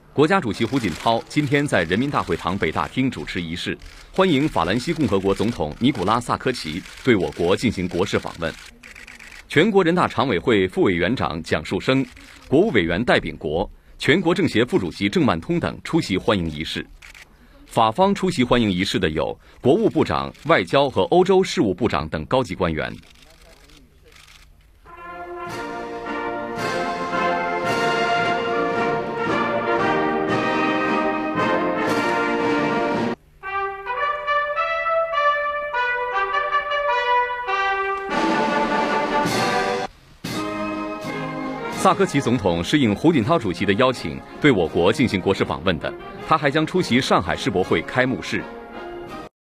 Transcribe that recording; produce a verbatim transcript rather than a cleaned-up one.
国家主席胡锦涛今天在人民大会堂北大厅主持仪式，欢迎法兰西共和国总统尼古拉·萨科齐对我国进行国事访问。全国人大常委会副委员长蒋树生、国务委员戴秉国、全国政协副主席郑曼通等出席欢迎仪式。法方出席欢迎仪式的有国务部长、外交和欧洲事务部长等高级官员。萨科齐总统是应胡锦涛主席的邀请，对我国进行国事访问的。他还将出席上海世博会开幕式。